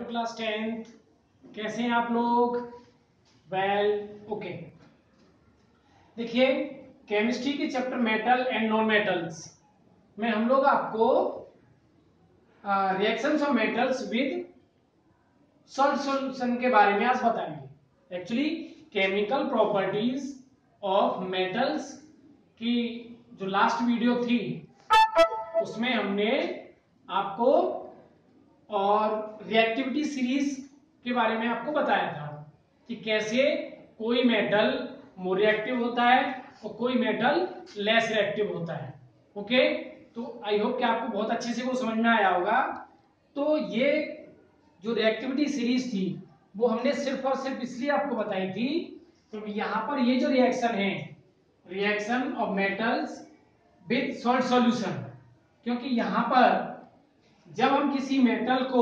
Class 10th। कैसे हैं आप लोग? Well okay. देखिए, केमिस्ट्री के chapter metal and non metals में हम लोग आपको reactions of metals with salt solution के बारे में आज बताएंगे। Actually chemical properties of metals की जो लास्ट वीडियो थी उसमें हमने आपको और रिएक्टिविटी सीरीज के बारे में आपको बताया था कि कैसे कोई मेटल मोर रिएक्टिव होता है और कोई मेटल लेस रिएक्टिव होता है। ओके, तो आई होप कि आपको बहुत अच्छे से वो समझ में आया होगा। तो ये जो रिएक्टिविटी सीरीज थी वो हमने सिर्फ और सिर्फ इसलिए आपको बताई थी क्योंकि यहाँ पर ये जो रिएक्शन है, reaction of metals with salt solution, क्योंकि यहाँ पर जब हम किसी मेटल को,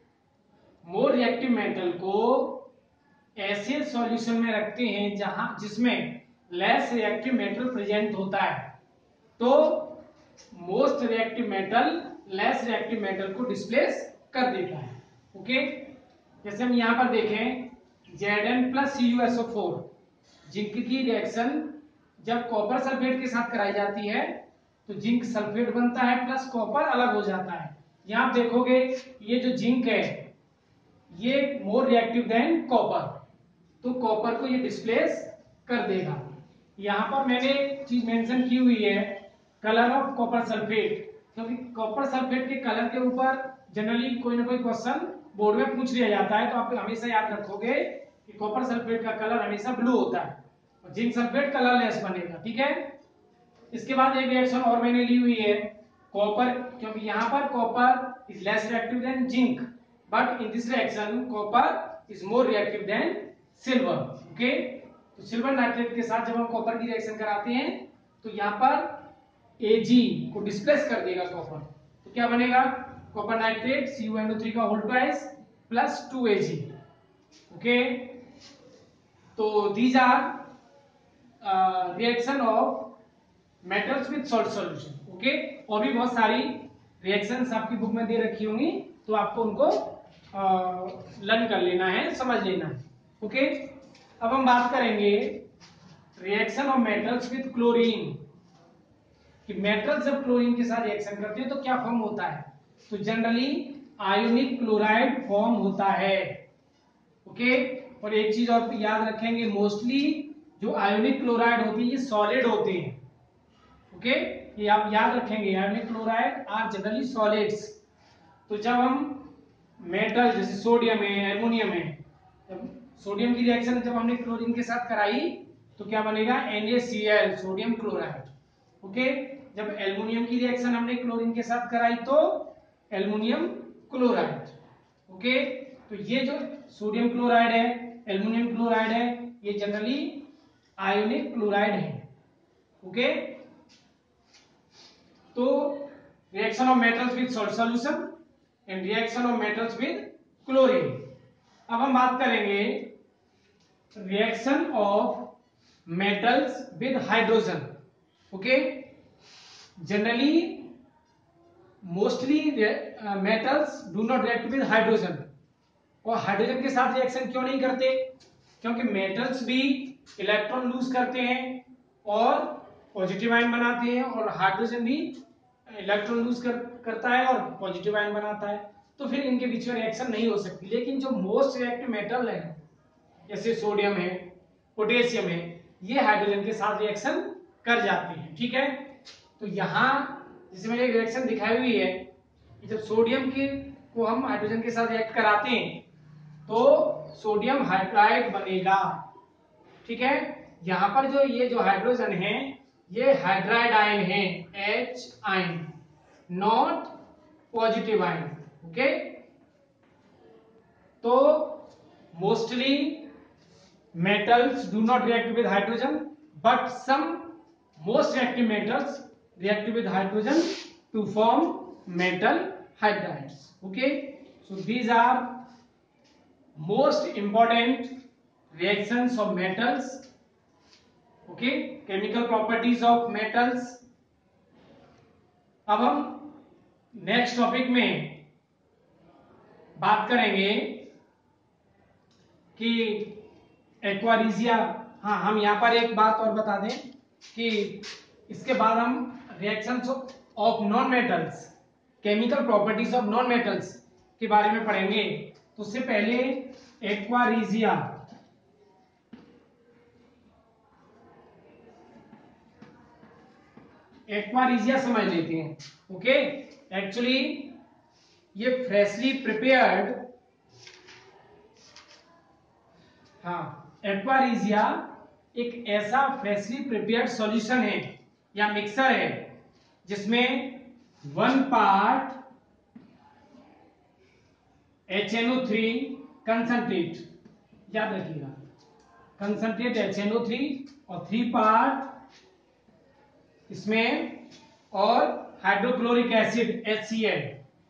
मोर रिएक्टिव मेटल को ऐसे सॉल्यूशन में रखते हैं जहां जिसमें लेस रिएक्टिव मेटल प्रेजेंट होता है, तो most reactive metal less reactive metal को डिस्प्लेस कर देता है। ओके, जैसे हम यहां पर देखें Zn प्लस CuSO4, जिंक की रिएक्शन जब कॉपर सल्फेट के साथ कराई जाती है तो जिंक सल्फेट बनता है प्लस कॉपर अलग हो जाता है। यहां आप देखोगे ये जो जिंक है ये मोर रिएक्टिव देन कॉपर, तो कॉपर को ये डिस्प्लेस कर देगा। यहां पर मैंने चीज मेंशन की हुई है कलर ऑफ कॉपर सल्फेट, क्योंकि कॉपर सल्फेट के कलर के ऊपर जनरली कोई ना कोई क्वेश्चन बोर्ड में पूछ लिया जाता है, तो आप हमेशा याद रखोगे कि कॉपर सल्फेट का कलर हमेशा ब्लू होता है और जिंक सल्फेट कलरलेस बनेगा। ठीक है, इसके बाद एक रिएक्शन और मैंने ली हुई है कॉपर, क्योंकि यहाँ पर copper is less reactive than zinc, but in this reaction copper is more reactive than silver. Okay, तो सिल्वर नाइट्रेट के साथ जब हम कॉपर की रिएक्शन कराते हैं तो यहाँ पर Ag को डिस्प्लेस कर देगा कॉपर, तो क्या बनेगा? कॉपर नाइट्रेट CuNO3 का whole twice plus 2Ag। Okay, तो these are reaction of metals with salt solution. Okay, और भी बहुत सारी रिएक्शंस आपकी बुक में दे रखी होंगी, तो आपको उनको लर्न कर लेना है, समझ लेना है। ओके, अब हम बात करेंगे reaction of metals with chlorine, कि मेटल जब क्लोरीन के साथ रिएक्शन करते हैं तो क्या फॉर्म होता है। तो जनरली आयोनिक क्लोराइड फॉर्म होता है। ओके, और एक चीज और याद रखेंगे, मोस्टली जो आयोनिक क्लोराइड होती है ये सॉलिड होते हैं। ओके, ये आप याद रखेंगे, ionic chloride are generally solids. तो जब हम मेटल जैसे सोडियम है, एल्युमिनियम है, सोडियम की रिएक्शन जब हमने क्लोरीन के साथ कराई तो क्या बनेगा? NaCl, sodium chloride. ओके, जब एल्युमिनियम की रिएक्शन हमने क्लोरीन के साथ कराई तो एल्युमिनियम क्लोराइड। ओके, तो ये जो सोडियम क्लोराइड है, एल्युमिनियम क्लोराइड है, ये जनरली आयोनिक क्लोराइड है। ओके, तो reaction of metals with salt solution and reaction of metals with chlorine. अब हम बात करेंगे reaction of metals with hydrogen. Okay, generally mostly metals do not react with hydrogen. और hydrogen के साथ reaction क्यों नहीं करते? क्योंकि मेटल्स भी इलेक्ट्रॉन लूज करते हैं और पॉजिटिव आयन बनाते हैं, और हाइड्रोजन भी इलेक्ट्रॉन लूज करता है और पॉजिटिव आयन बनाता है, तो फिर इनके बीच में रिएक्शन नहीं हो सकती। लेकिन जो मोस्ट रिएक्टिव मेटल है जैसे सोडियम है, पोटेशियम है, ये हाइड्रोजन के साथ रिएक्शन कर जाते हैं। ठीक है, तो यहाँ जैसे मैंने रिएक्शन दिखाई हुई है कि जब सोडियम के को हम हाइड्रोजन के साथ रिएक्ट कराते हैं तो सोडियम हाइड्राइड बनेगा। ठीक है, यहाँ पर जो ये जो हाइड्रोजन है ये हाइड्राइड आयन है, H ion, not positive ion. Okay, तो mostly metals do not react with hydrogen, but some most reactive metals react with hydrogen to form metal hydrides. Okay, so these are most important reactions of metals. Okay, chemical properties of metals. अब हम next topic में बात करेंगे कि aqua regia, हाँ हम यहाँ पर एक बात और बता दें कि इसके बाद हम reactions of non metals, chemical properties of non metals के बारे में पढ़ेंगे। तो उससे पहले एक्वारिजिया, एक्वारिजिया समझ लेते हैं। ओके, एक्चुअली ये फ्रेशली प्रिपेयर्ड, हाँ एक्वारिजिया एक ऐसा फ्रेशली प्रिपेयर्ड सॉल्यूशन है या मिक्सर है जिसमें 1 पार्ट HNO3 कंसंट्रेट, याद रखिएगा कंसंट्रेट HNO3 और 3 पार्ट इसमें और hydrochloric acid HCl,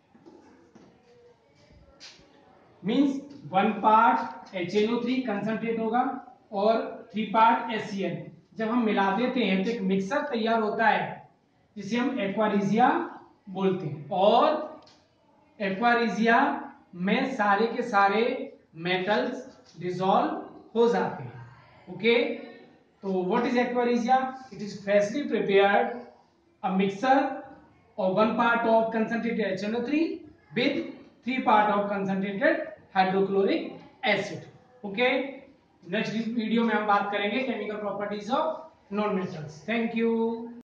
means 1 part HNO3 concentrate होगा और 3 पार्ट HCl। जब हम मिला देते हैं तो एक मिक्सर तैयार होता है जिसे हम एक्वारिजिया बोलते हैं। और एक्वारिजिया में सारे के सारे मेटल्स डिसॉल्व हो जाते हैं। ओके, तो what is aqua regia? It is freshly prepared a mixer of 1 part of concentrated HNO3 with 3 part of concentrated hydrochloric acid. Okay, next video में हम बात करेंगे chemical properties of non metals. Thank you.